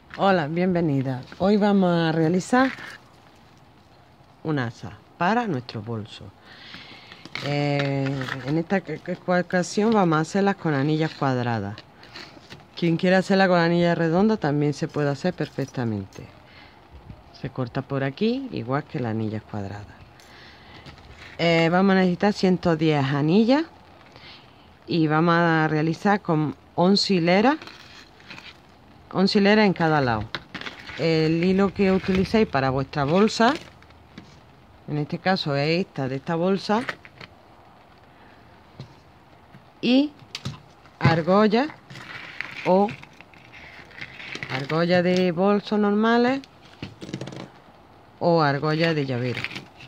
Hola, bienvenida. Hoy vamos a realizar un asa para nuestro bolso. En esta ocasión vamos a hacerlas con anillas cuadradas. Quien quiera hacerla con anillas redondas también se puede hacer perfectamente. Se corta por aquí, igual que las anillas cuadradas. Vamos a necesitar 110 anillas y vamos a realizar con 11 hileras en cada lado. El hilo que utilicéis para vuestra bolsa, en este caso es de esta bolsa, y argolla o argolla de bolsos normales o argolla de llavero.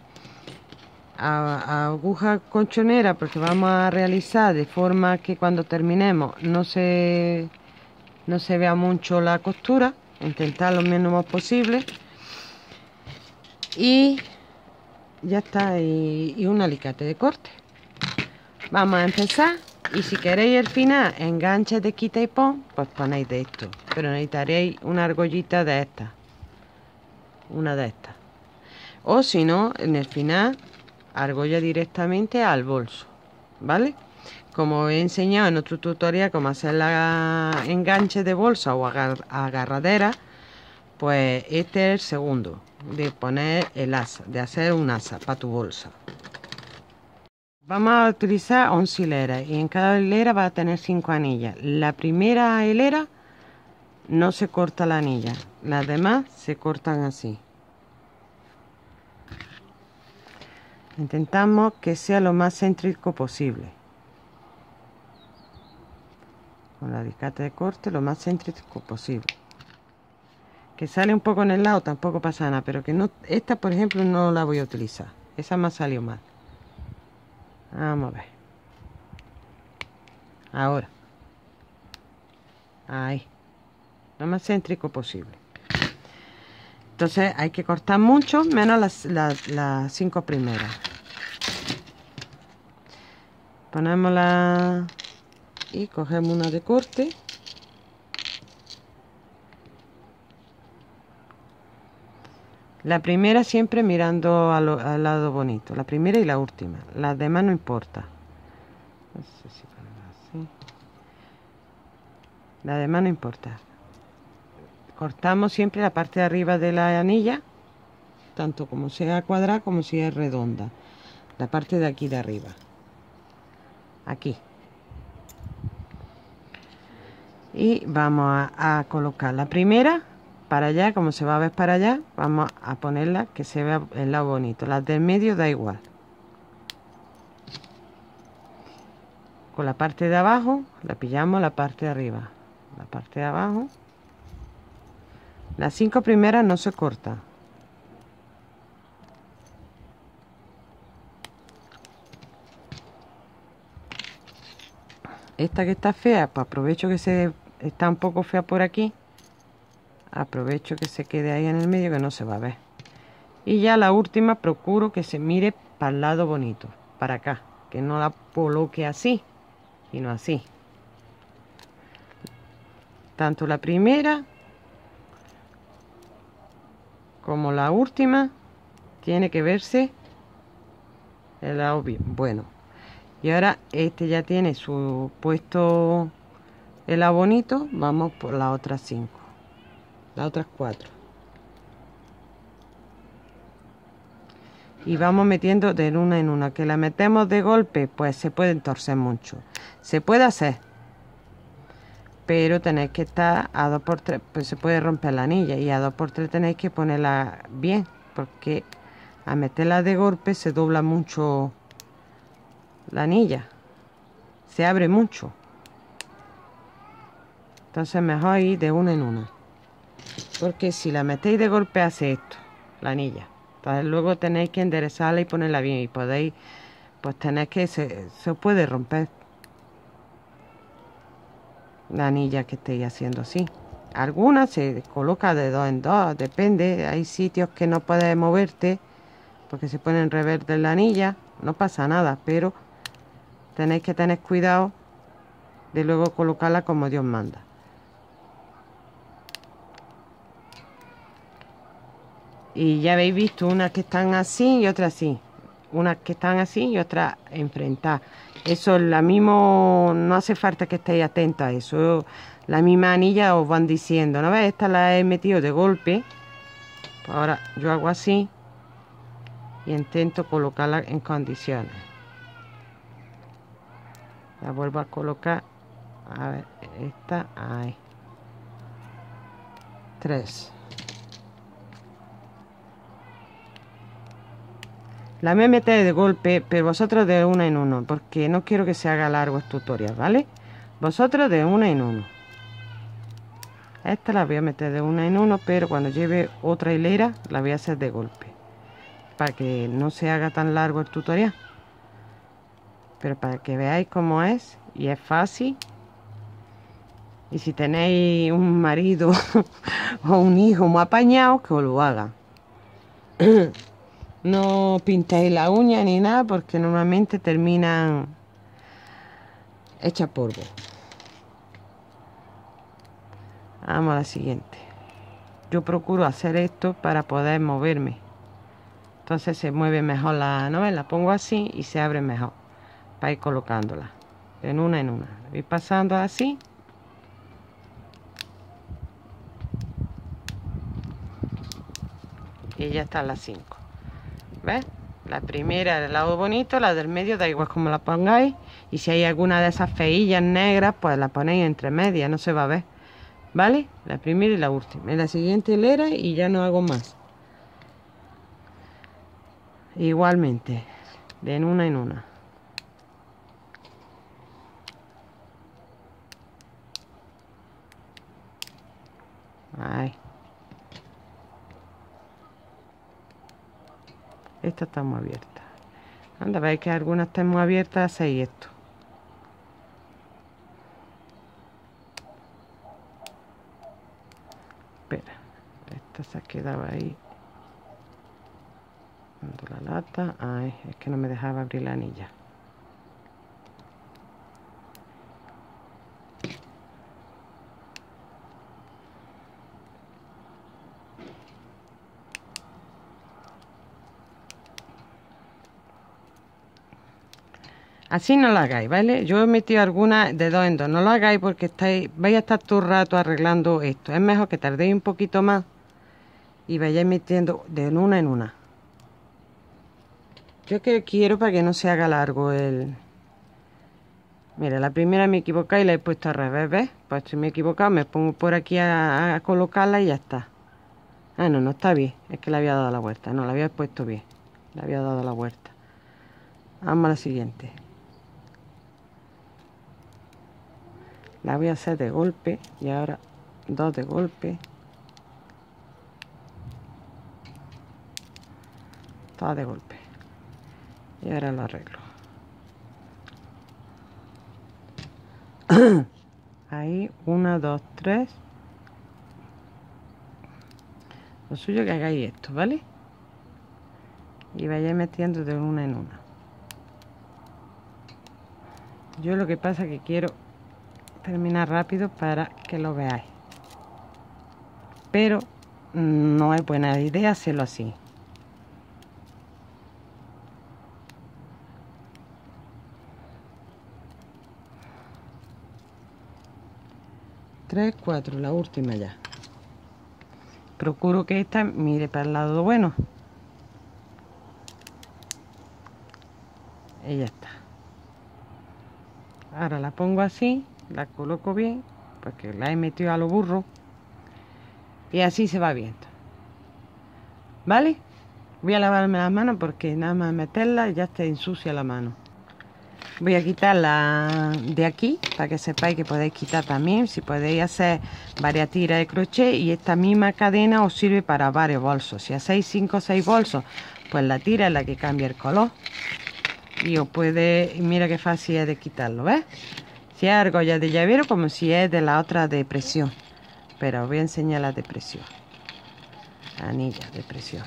Aguja colchonera, porque vamos a realizar de forma que cuando terminemos no se vea mucho la costura. Intentar lo mínimo posible. Y ya está, y un alicate de corte. Vamos a empezar, y si queréis el final enganches de quita y pon, pues ponéis de esto, pero necesitaréis una argollita de estas, una de estas, o si no, en el final argolla directamente al bolso, ¿vale? Como he enseñado en otro tutorial cómo hacer la enganche de bolsa o agarradera, pues este es el segundo, de poner el asa, de hacer un asa para tu bolsa. Vamos a utilizar 11 hileras y en cada hilera va a tener 5 anillas. La primera hilera no se corta la anilla, las demás se cortan así. Intentamos que sea lo más céntrico posible. Con el alicate de corte lo más céntrico posible. Que sale un poco en el lado tampoco pasa nada, pero que no, esta por ejemplo no la voy a utilizar. Esa me ha salido mal. Vamos a ver. Ahora. Ahí. Lo más céntrico posible. Entonces hay que cortar mucho, menos las 5 primeras. Ponemos y cogemos una de corte. La primera siempre mirando al lado bonito. La primera y la última. Las demás no importa. No sé si así. Las demás no importa. Cortamos siempre la parte de arriba de la anilla, tanto como sea cuadrada como si es redonda. La parte de aquí de arriba. Aquí. Y vamos a colocar la primera para allá, como se va a ver para allá, vamos a ponerla que se vea el lado bonito. Las del medio da igual. Con la parte de abajo la pillamos la parte de arriba, la parte de abajo. Las 5 primeras no se cortan. Esta que está fea, pues aprovecho que está un poco fea por aquí. Aprovecho que se quede ahí en el medio, que no se va a ver. Y ya la última procuro que se mire para el lado bonito, para acá, que no la coloque así, sino así. Tanto la primera como la última tiene que verse el lado bien bueno. Y ahora este ya tiene su puesto el lado bonito. Vamos por las otras 5, las otras 4, y vamos metiendo de una en una. Que la metemos de golpe, pues se puede torcer mucho. Se puede hacer, pero tenéis que estar a 2×3, pues se puede romper la anilla, y a 2×3 tenéis que ponerla bien, porque a meterla de golpe se dobla mucho la anilla, se abre mucho. Entonces mejor ir de una en una, porque si la metéis de golpe hace esto, la anilla. Entonces luego tenéis que enderezarla y ponerla bien, y podéis, pues tenéis que, se puede romper la anilla que estéis haciendo así. Algunas se coloca de 2 en 2, depende. Hay sitios que no puedes moverte porque se pone en revés la anilla, no pasa nada, pero tenéis que tener cuidado de luego colocarla como Dios manda. Y ya habéis visto unas que están así y otras así. Unas que están así y otras enfrentadas. Eso es la misma, no hace falta que estéis atentos a eso. La misma anilla os van diciendo, ¿no ves? Esta la he metido de golpe. Pues ahora yo hago así y intento colocarla en condiciones. La vuelvo a colocar. A ver, esta, ahí. 3. La voy a meter de golpe, pero vosotros de una en uno, porque no quiero que se haga largo el tutorial, ¿vale? Vosotros de una en uno. Esta la voy a meter de una en uno, pero cuando lleve otra hilera la voy a hacer de golpe, para que no se haga tan largo el tutorial. Pero para que veáis cómo es, y es fácil. Y si tenéis un marido o un hijo muy apañado, que os lo haga. No pintéis la uña ni nada, porque normalmente terminan hechas polvo. Vamos a la siguiente. Yo procuro hacer esto para poder moverme. Entonces se mueve mejor la novela. La pongo así y se abre mejor. Para ir colocándola. En una en una. Voy pasando así. Y ya están las 5. ¿Ves? La primera del lado bonito, la del medio da igual como la pongáis. Y si hay alguna de esas feillas negras, pues la ponéis entre medias, no se va a ver. ¿Vale? La primera y la última. En la siguiente hilera y ya no hago más. Igualmente, de en una en una. Ahí. Esta está muy abierta. Anda, veis que algunas están muy abiertas, hacéis esto. Espera, esta se ha quedado ahí. Dando la lata. Ay, es que no me dejaba abrir la anilla. Así no lo hagáis, ¿vale? Yo he metido algunas de 2 en 2. No lo hagáis porque vais a estar todo el rato arreglando esto. Es mejor que tardéis un poquito más y vayáis metiendo de una en una. Yo que quiero para que no se haga largo el... Mira, la primera me he equivocado y la he puesto al revés, ¿ves? Pues si me he equivocado me pongo por aquí a colocarla y ya está. Ah, no, no está bien. Es que le había dado la vuelta. No, la había puesto bien. Le había dado la vuelta. Vamos a la siguiente. La voy a hacer de golpe y ahora 2 de golpe. Todas de golpe. Y ahora lo arreglo. Ahí, 1, 2, 3. Lo suyo es que hagáis esto, ¿vale? Y vayáis metiendo de una en una. Yo lo que pasa es que quiero terminar rápido para que lo veáis. Pero no es buena idea hacerlo así. Tres, 4, la última ya. Procuro que esta mire para el lado bueno. Y ya está. Ahora la pongo así, la coloco bien, porque la he metido a lo burro. Y así se va viendo. ¿Vale? Voy a lavarme las manos porque nada más meterla ya está ensucia la mano. Voy a quitarla de aquí para que sepáis que podéis quitar también. Si podéis hacer varias tiras de crochet y esta misma cadena os sirve para varios bolsos. Si hacéis 5 o 6 bolsos, pues la tira es la que cambia el color. Y os puede, mira qué fácil es de quitarlo, ¿ves? Si es argolla de llavero como si es de la otra de presión. Pero os voy a enseñar la de presión. Anilla de presión.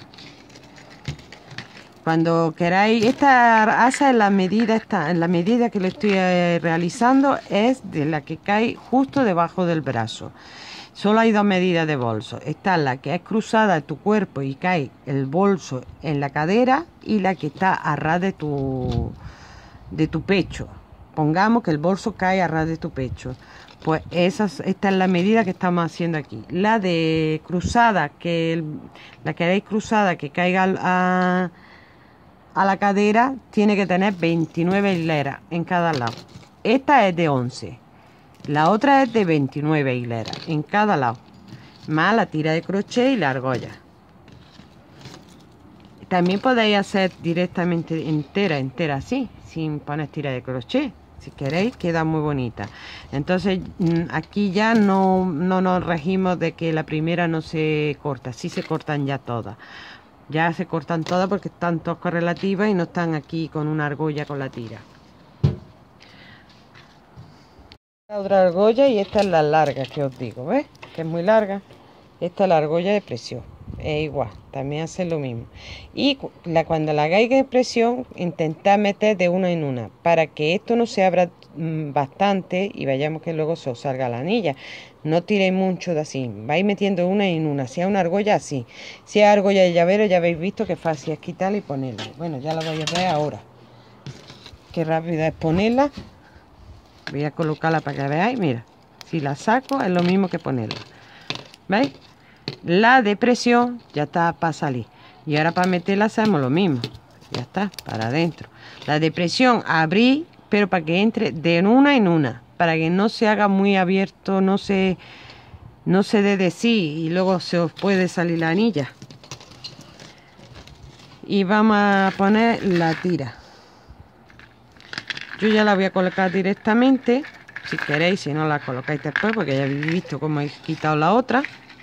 Cuando queráis, esta asa en la medida que le estoy realizando es de la que cae justo debajo del brazo. Solo hay dos medidas de bolso. Está la que es cruzada de tu cuerpo y cae el bolso en la cadera, y la que está a ras de tu pecho. Pongamos que el bolso cae a ras de tu pecho. Pues esta es la medida que estamos haciendo aquí. La de cruzada, la que haréis cruzada, que caiga a la cadera, tiene que tener 29 hileras en cada lado. Esta es de 11. La otra es de 29 hileras en cada lado, más la tira de crochet y la argolla. También podéis hacer directamente entera así, sin poner tira de crochet. Si queréis, queda muy bonita. Entonces aquí ya no nos regimos de que la primera no se corta. Sí se cortan ya todas. Ya se cortan todas porque están todas correlativas y no están aquí con una argolla con la tira. La otra argolla, y esta es la larga que os digo, ¿ves? Que es muy larga. Esta es la argolla de presión. Es igual, también hace lo mismo. Y cuando la hagáis de presión, intentad meter de una en una, para que esto no se abra bastante y vayamos que luego se os salga la anilla. No tiréis mucho de así, vais metiendo una en una. Si es una argolla, así. Si es argolla de llavero, ya habéis visto que fácil es quitarla y ponerla. Bueno, ya la voy a ver ahora. Qué rápida es ponerla. Voy a colocarla para que veáis. Mira, si la saco es lo mismo que ponerla. ¿Veis? La de presión ya está para salir. Y ahora para meterla hacemos lo mismo. Ya está, para adentro. La de presión abrí, pero para que entre de una en una. Para que no se haga muy abierto, no se dé de sí y luego se os puede salir la anilla. Y vamos a poner la tira. Yo ya la voy a colocar directamente, si queréis, si no la colocáis después, porque ya habéis visto cómo he quitado la otra.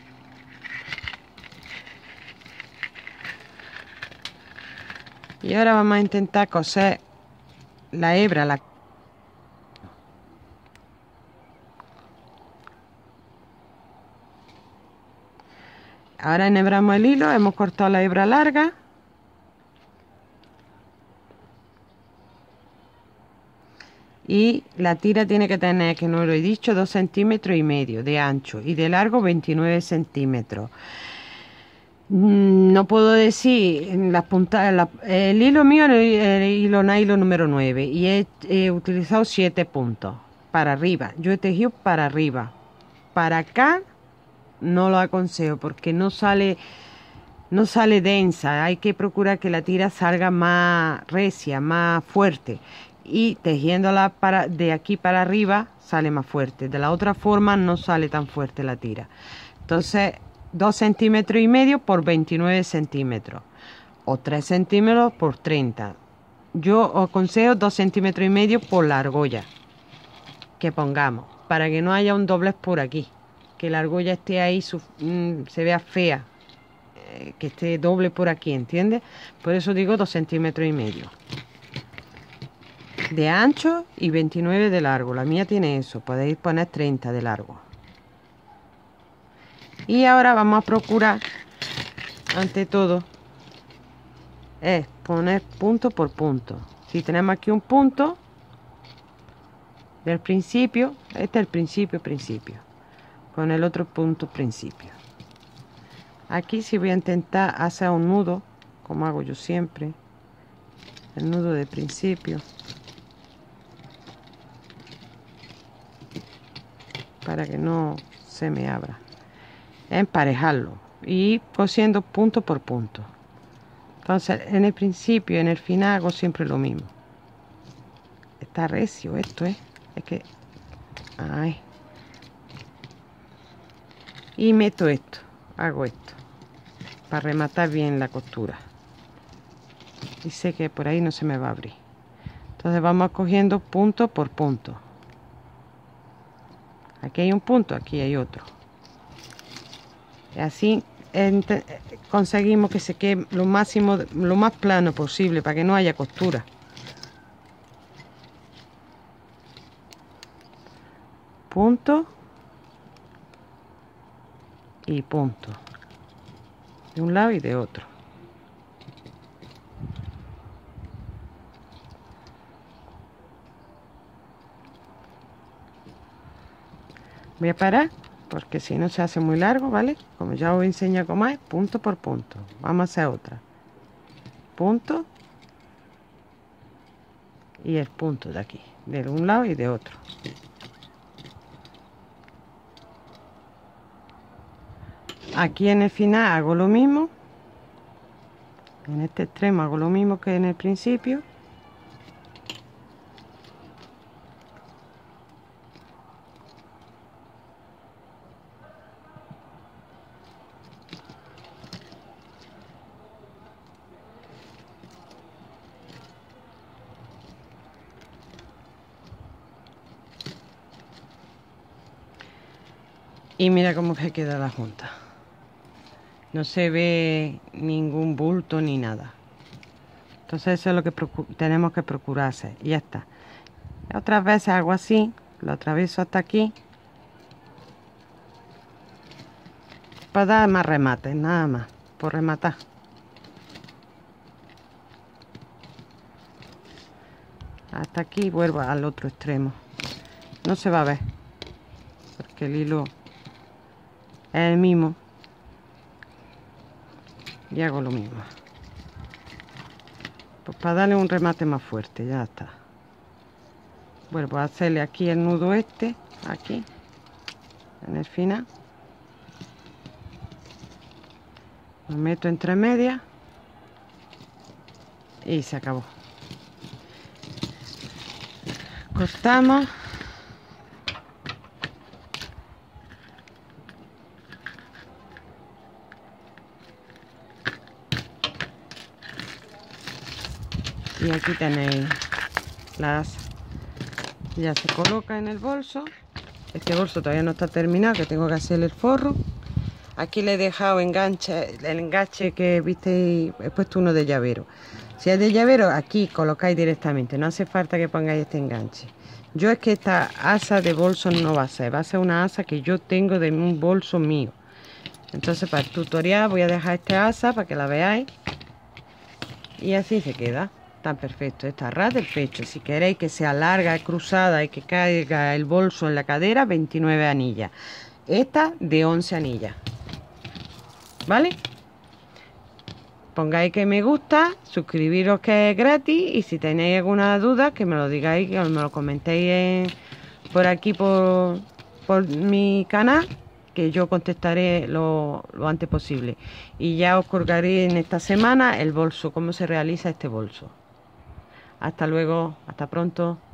Y ahora vamos a intentar coser la hebra. Ahora enhebramos el hilo, hemos cortado la hebra larga. Y la tira tiene que tener, que no lo he dicho, 2,5 centímetros de ancho y de largo 29 centímetros. No puedo decir las puntas, el hilo mío es el hilo nylon número 9 y he utilizado 7 puntos para arriba. Yo he tejido para arriba. Para acá no lo aconsejo porque no sale densa. Hay que procurar que la tira salga más recia, más fuerte. Y tejiéndola de aquí para arriba sale más fuerte. De la otra forma no sale tan fuerte la tira. Entonces 2,5 centímetros por 29 centímetros o 3 centímetros por 30. Yo os aconsejo 2,5 centímetros por la argolla que pongamos, para que no haya un doblez por aquí, que la argolla esté ahí, se vea fea, que esté doble por aquí, ¿entiendes? Por eso digo 2,5 centímetros de ancho y 29 de largo. La mía tiene eso, podéis poner 30 de largo. Y ahora vamos a procurar, ante todo, es poner punto por punto. Si tenemos aquí un punto del principio, este es el principio, con el otro punto principio. Aquí sí voy a intentar hacer un nudo, como hago yo siempre, el nudo de principio, para que no se me abra. Emparejarlo y cosiendo punto por punto. Entonces en el principio y en el final hago siempre lo mismo. Está recio esto, es que ay. Y meto esto, hago esto para rematar bien la costura y sé que por ahí no se me va a abrir. Entonces vamos cogiendo punto por punto. Aquí hay un punto, aquí hay otro. Y así conseguimos que se quede lo más plano posible para que no haya costura. Punto y punto, de un lado y de otro. Voy a parar porque si no se hace muy largo, ¿vale? Como ya os enseño cómo es, punto por punto. Vamos a hacer otra. Punto. Y el punto de aquí, de un lado y de otro. Aquí en el final hago lo mismo. En este extremo hago lo mismo que en el principio. Y mira cómo se queda la junta. No se ve ningún bulto ni nada. Entonces eso es lo que tenemos que procurar hacer. Y ya está. Otras veces hago así, lo atravieso hasta aquí. Para dar más remates, nada más. Por rematar. Hasta aquí vuelvo al otro extremo. No se va a ver. Porque el hilo es el mismo. Y hago lo mismo. Pues para darle un remate más fuerte, ya está. Vuelvo a hacerle aquí el nudo este, aquí, en el final. Lo meto entre medias. Y se acabó. Cortamos. Y aquí tenéis la asa. Ya se coloca en el bolso. Este bolso todavía no está terminado, que tengo que hacer el forro. Aquí le he dejado el enganche que visteis, he puesto uno de llavero. Si es de llavero, aquí colocáis directamente, no hace falta que pongáis este enganche. Yo es que esta asa de bolso no va a ser una asa que yo tengo de un bolso mío. Entonces para el tutorial voy a dejar esta asa para que la veáis. Y así se queda. Tan perfecto. Esta ras del pecho. Si queréis que sea larga, cruzada y que caiga el bolso en la cadera, 29 anillas. Esta de 11 anillas. ¿Vale? Pongáis que me gusta, suscribiros que es gratis y si tenéis alguna duda que me lo digáis, que me lo comentéis por aquí por mi canal, que yo contestaré lo antes posible. Y ya os colgaré en esta semana el bolso, cómo se realiza este bolso. Hasta luego, hasta pronto.